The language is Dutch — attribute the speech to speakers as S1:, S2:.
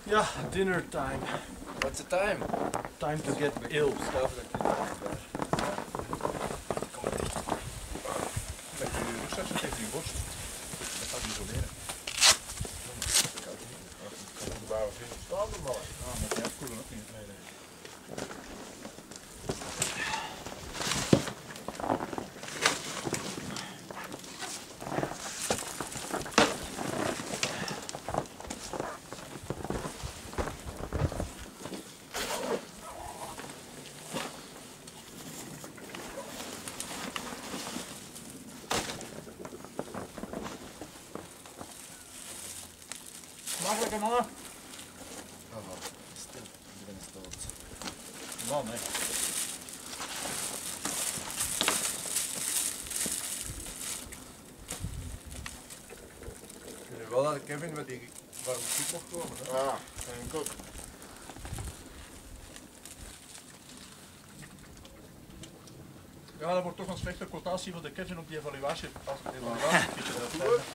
S1: Ja, dinner time.
S2: What's the time?
S1: Time to get ill.
S3: Met je rugzak zo tegen je borst. Dat gaat isoleren. Kan je bewaren vinden. Staan er maar. Ah, moet je afkoelen ook niet. Nee, nee.
S1: Makkelijker mannen.
S2: Oh, stil. Ik ben stoot.
S1: Man, hè.
S3: Ik weet wel dat Kevin met die warme fiets mocht komen. Hè?
S2: Ah, en goed.
S1: Ja, dat wordt toch een slechte quotatie voor de Kevin op die evaluatie.